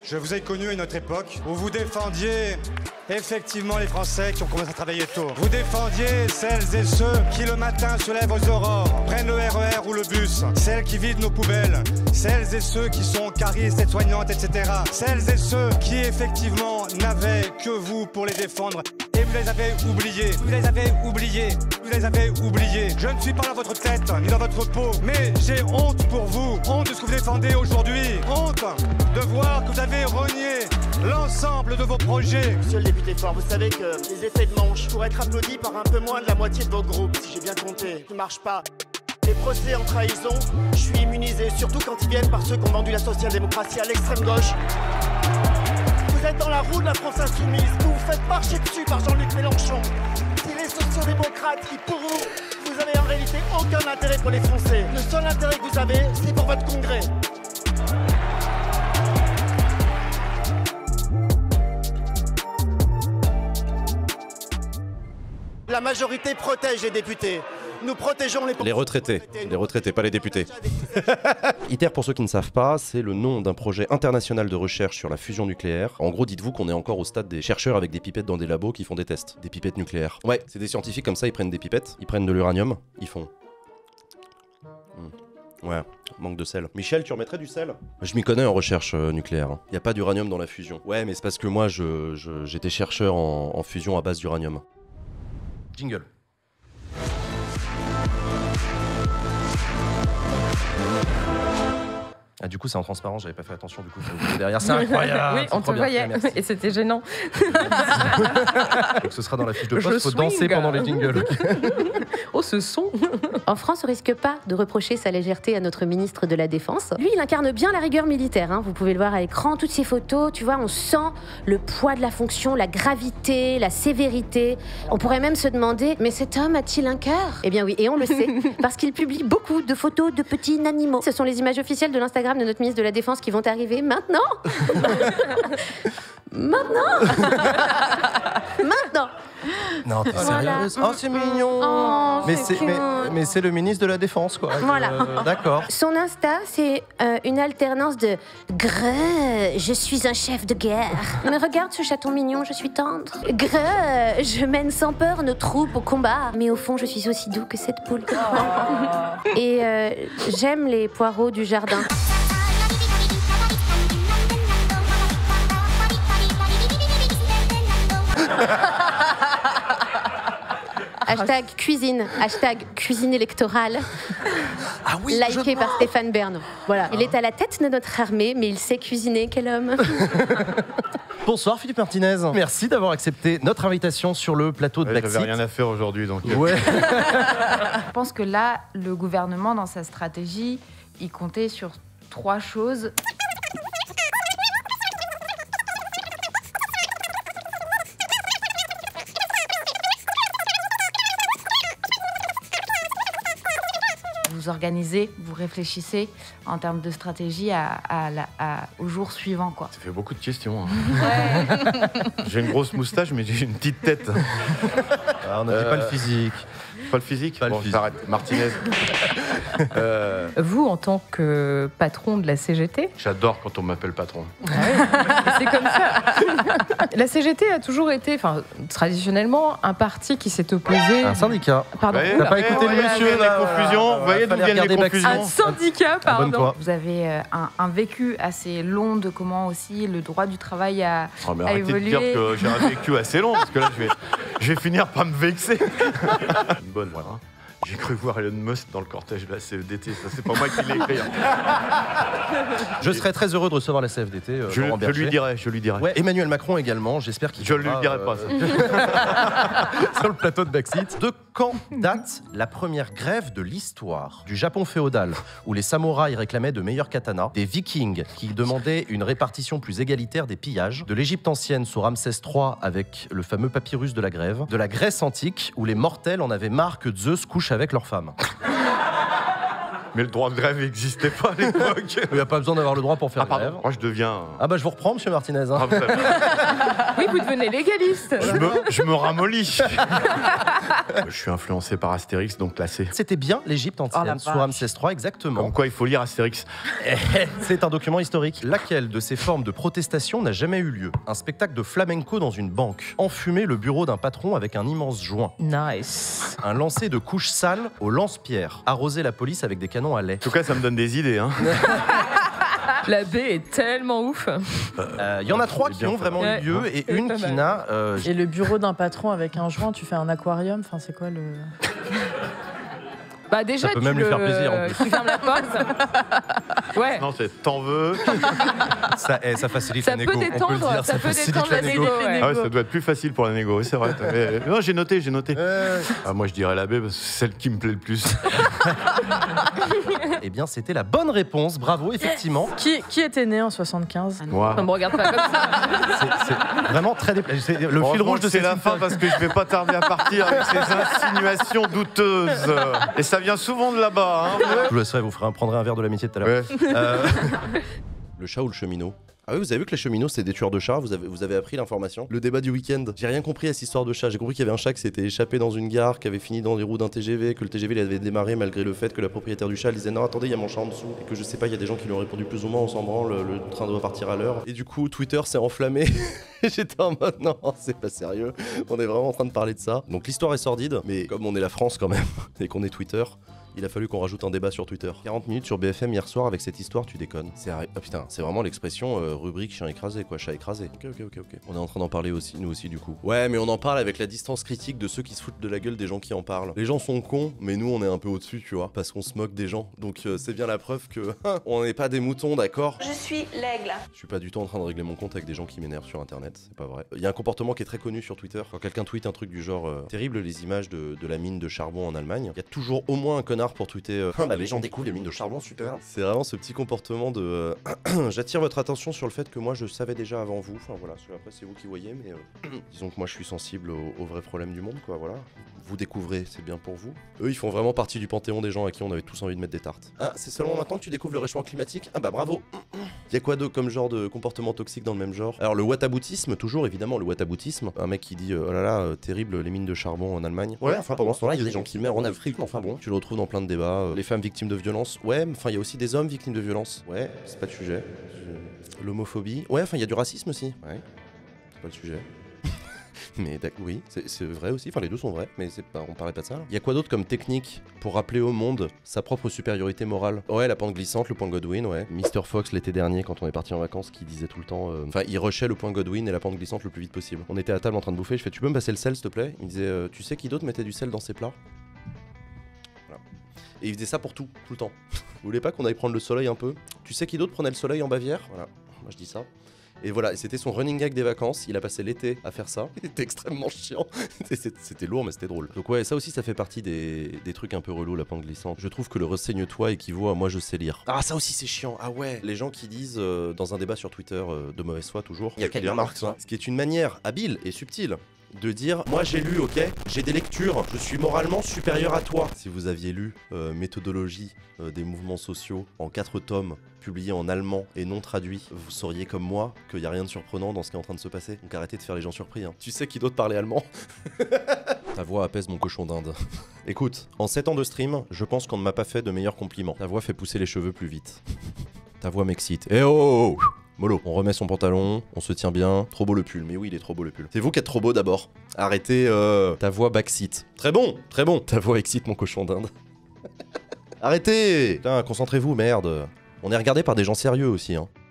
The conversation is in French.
Je vous ai connu à une autre époque où vous défendiez effectivement les Français qui ont commencé à travailler tôt. Vous défendiez celles et ceux qui le matin se lèvent aux aurores, prennent le RER ou le bus, celles qui vident nos poubelles, celles et ceux qui sont caristes, aides-soignantes, etc. Celles et ceux qui effectivement n'avaient que vous pour les défendre. Et vous les avez oubliés, vous les avez oubliés, vous les avez oubliés. Je ne suis pas dans votre tête, ni dans votre peau, mais j'ai honte pour vous, honte de ce que vous défendez aujourd'hui, honte de voir que vous avez renié l'ensemble de vos projets. Monsieur le député Faure, vous savez que les effets de manche pourraient être applaudis par un peu moins de la moitié de vos groupes, si j'ai bien compté. Ça ne marche pas. Les procès en trahison, je suis immunisé, surtout quand ils viennent par ceux qui ont vendu la social-démocratie à l'extrême gauche. Vous êtes dans la roue de la France insoumise, vous vous faites marcher dessus par Jean-Luc Mélenchon. C'est les sociodémocrates qui, pour vous avez en réalité aucun intérêt pour les Français. Le seul intérêt que vous avez, c'est pour votre congrès. La majorité protège les députés. Nous protégeons les retraités. Les retraités, pas les députés. ITER, pour ceux qui ne savent pas, c'est le nom d'un projet international de recherche sur la fusion nucléaire. En gros, dites-vous qu'on est encore au stade des chercheurs avec des pipettes dans des labos qui font des tests. Des pipettes nucléaires. Ouais, c'est des scientifiques comme ça, ils prennent des pipettes, ils prennent de l'uranium, ils font... Ouais, manque de sel. Michel, tu remettrais du sel? Je m'y connais en recherche nucléaire. Y a pas d'uranium dans la fusion. Ouais, mais c'est parce que moi, j'étais chercheur en fusion à base d'uranium. Jingle. Ah, du coup, c'est en transparent, j'avais pas fait attention, du coup, derrière, c'est incroyable! Oui, on te voyait, et c'était gênant. Donc, ce sera dans la fiche de poste, faut danser pendant les jingles. Oh, ce son! En France, on risque pas de reprocher sa légèreté à notre ministre de la Défense. Lui, il incarne bien la rigueur militaire, hein. Vous pouvez le voir à l'écran, toutes ces photos, tu vois, on sent le poids de la fonction, la gravité, la sévérité. On pourrait même se demander, mais cet homme a-t-il un cœur? Eh bien oui, et on le sait, parce qu'il publie beaucoup de photos de petits animaux. Ce sont les images officielles de l'Instagram de notre ministre de la Défense qui vont arriver maintenant. Maintenant. Maintenant. Non, t'es sérieuse? Oh, c'est mignon. Oh, mais c'est le ministre de la Défense, quoi. Voilà. D'accord. Son Insta, c'est une alternance de « Grrr, je suis un chef de guerre ». Mais regarde ce chaton mignon, je suis tendre. « Grrr, je mène sans peur nos troupes au combat ». Mais au fond, je suis aussi doux que cette poule. Et j'aime les poireaux du jardin. Hashtag cuisine, hashtag cuisine électorale. Ah oui, liké par Stéphane Bern. Voilà. Il est à la tête de notre armée, mais il sait cuisiner, quel homme. Bonsoir Philippe Martinez. Merci d'avoir accepté notre invitation sur le plateau de Backseat. J'avais rien à faire aujourd'hui, donc... Ouais. Je pense que là, le gouvernement, dans sa stratégie, il comptait sur 3 choses. Vous organisez, vous réfléchissez en termes de stratégie au jour suivant, quoi. Ça fait beaucoup de questions. Hein. Ouais. J'ai une grosse moustache, mais j'ai une petite tête. Ah, on n'a dit pas le physique. Pas le physique? Pas bon, le physique. J'arrête. Martinez. Vous, en tant que patron de la CGT... J'adore quand on m'appelle patron. Ah oui, c'est comme ça. La CGT a toujours été, enfin, traditionnellement, un parti qui s'est opposé... Un syndicat. Pardon. T'as pas écouté le monsieur, là? Les confusions. Vous voyez d'où viennent les confusions? Un syndicat, pardon. Abonne-toi. Vous avez un vécu assez long de comment aussi le droit du travail a Arrêtez évolué. de dire que j'ai un vécu assez long, parce que là, je vais finir par me vexer. Une bonne, voilà. J'ai cru voir Elon Musk dans le cortège de la CFDT. Ça, c'est pas moi qui l'ai écrit. Je serais très heureux de recevoir la CFDT. Je lui dirai. Ouais, Emmanuel Macron également, j'espère qu'il... Je lui dirai pas ça. Sur le plateau de Backseat. De quand date la première grève de l'histoire? Du Japon féodal, où les samouraïs réclamaient de meilleurs katanas, des vikings qui demandaient une répartition plus égalitaire des pillages, de l'Égypte ancienne sous Ramsès III avec le fameux papyrus de la grève, de la Grèce antique, où les mortels en avaient marre que Zeus couche avec leurs femmes. Mais le droit de grève n'existait pas à l'époque. Il n'y a pas besoin d'avoir le droit pour faire grève. Moi, je deviens... Ah bah je vous reprends, monsieur Martinez. Hein. Ah, vraiment. Oui, vous devenez légaliste. Je me ramollis. Je suis influencé par Astérix, donc classé. C'était bien l'Égypte ancienne, sous Ramsès III, exactement. Comme quoi, il faut lire Astérix. C'est un document historique. Laquelle de ces formes de protestation n'a jamais eu lieu? Un spectacle de flamenco dans une banque. Enfumer le bureau d'un patron avec un immense joint. Nice. Un lancer de couches sales au lance-pierre. Arroser la police avec des canons à lait. En tout cas, ça me donne des idées. Hein. La baie est tellement ouf. Il y en a 3 qui ont vraiment eu lieu et une qui n'a... Et le bureau d'un patron avec un joint, tu fais un aquarium, enfin c'est quoi le... Bah déjà, ça peut même lui faire plaisir en plus. Tu fermes la porte. Ouais. Non, c'est t'en veux. Ça facilite Ça la négo. peut détendre, ça peut détendre la négo. Ouais. Ah ouais, ça doit être plus facile pour la négo, c'est vrai. Non, j'ai noté. Ah, moi, je dirais la baie parce que c'est celle qui me plaît le plus. Eh bien, c'était la bonne réponse. Bravo, effectivement. Qui était né en 75? Moi. Ne me regarde pas comme ça. C'est vraiment très déplacé. Le fil rouge de c'est la fin parce que je vais pas tarder à partir avec ces insinuations douteuses. Et ça vient souvent de là-bas. Hein. Je vous laisserai, vous prendrez un verre de l'amitié tout à l'heure. Ouais. Le chat ou le cheminot? Ah oui, vous avez vu que les cheminots, c'est des tueurs de chats, vous avez appris l'information. Le débat du week-end. J'ai rien compris à cette histoire de chat. J'ai compris qu'il y avait un chat qui s'était échappé dans une gare, qui avait fini dans les roues d'un TGV, que le TGV il avait démarré malgré le fait que la propriétaire du chat disait non, attendez, il y a mon chat en dessous. Et que je sais pas, il y a des gens qui lui ont répondu plus ou moins, on s'en branle, le train doit partir à l'heure. Et du coup, Twitter s'est enflammé. Et j'étais en mode non, c'est pas sérieux. On est vraiment en train de parler de ça. Donc l'histoire est sordide, mais comme on est la France quand même, et qu'on est Twitter, il a fallu qu'on rajoute un débat sur Twitter. 40 minutes sur BFM hier soir avec cette histoire, tu déconnes. Ah putain, c'est vraiment l'expression rubrique chien écrasé quoi, chat écrasé. Ok. On est en train d'en parler aussi, nous aussi du coup. Ouais, mais on en parle avec la distance critique de ceux qui se foutent de la gueule des gens qui en parlent. Les gens sont cons, mais nous on est un peu au-dessus, tu vois, parce qu'on se moque des gens. Donc c'est bien la preuve que on n'est pas des moutons, d'accord? Je suis l'aigle. Je suis pas du tout en train de régler mon compte avec des gens qui m'énervent sur internet, c'est pas vrai. Il y a un comportement qui est très connu sur Twitter. Quand quelqu'un tweet un truc du genre terrible les images de la mine de charbon en Allemagne, il y a toujours au moins un connard pour tweeter les gens découvrent les mines de charbon, super. C'est vraiment ce petit comportement de j'attire votre attention sur le fait que moi je savais déjà avant vous. Enfin voilà, après c'est vous qui voyez, mais disons que moi je suis sensible aux vrais problèmes du monde, quoi, voilà. Vous découvrez, c'est bien pour vous. Eux, ils font vraiment partie du panthéon des gens à qui on avait tous envie de mettre des tartes. Ah, c'est seulement maintenant que tu découvres le réchauffement climatique? Ah bah bravo. Y'a quoi d'autre comme genre de comportement toxique dans le même genre? Alors le whataboutisme, toujours évidemment le whataboutisme. Un mec qui dit oh là là, terrible les mines de charbon en Allemagne. Ouais, enfin pendant ce temps-là, il y a des gens qui meurent en Afrique, enfin bon. Tu le retrouves dans plein de débats. Les femmes victimes de violences, ouais, enfin il y a aussi des hommes victimes de violences. Ouais, c'est pas le sujet. L'homophobie, ouais, enfin il y a du racisme aussi. Ouais, c'est pas le sujet. Mais oui, c'est vrai aussi, enfin les deux sont vrais, mais on parlait pas de ça. Il y a quoi d'autre comme technique pour rappeler au monde sa propre supériorité morale? Ouais, la pente glissante, le point Godwin, ouais. Mr. Fox l'été dernier, quand on est parti en vacances, qui disait tout le temps... Enfin, il rushait le point Godwin et la pente glissante le plus vite possible. On était à table en train de bouffer, je fais tu peux me passer le sel s'il te plaît? Il me disait tu sais qui d'autre mettait du sel dans ses plats? Voilà. Et il faisait ça pour tout le temps. Vous voulez pas qu'on aille prendre le soleil un peu? Tu sais qui d'autre prenait le soleil en Bavière? Voilà, moi je dis ça. Et voilà, c'était son running gag des vacances, il a passé l'été à faire ça, c'était extrêmement chiant, c'était lourd mais c'était drôle. Donc ouais, ça aussi ça fait partie des trucs un peu relous, la pente glissante. Je trouve que le renseigne-toi équivaut à moi je sais lire. Ah ça aussi c'est chiant, ah ouais. Les gens qui disent dans un débat sur Twitter, de mauvaise foi toujours, il y a quelqu'un marque ça. Ce qui est une manière habile et subtile de dire moi j'ai lu, ok, j'ai des lectures, je suis moralement supérieur à toi. Si vous aviez lu Méthodologie des mouvements sociaux en 4 tomes, publié en allemand et non traduit, vous sauriez comme moi qu'il n'y a rien de surprenant dans ce qui est en train de se passer. Donc arrêtez de faire les gens surpris. Hein. Tu sais qui d'autre parlait allemand? Ta voix apaise mon cochon d'Inde. Écoute, en 7 ans de stream, je pense qu'on ne m'a pas fait de meilleurs compliments. Ta voix fait pousser les cheveux plus vite. Ta voix m'excite. Eh oh, mollo, on remet son pantalon, on se tient bien. Trop beau le pull, mais oui, il est trop beau le pull. C'est vous qui êtes trop beau d'abord. Arrêtez, ta voix backseat. Très bon, très bon. Ta voix excite mon cochon d'Inde. Arrêtez. Putain, concentrez-vous, merde. On est regardé par des gens sérieux aussi, hein.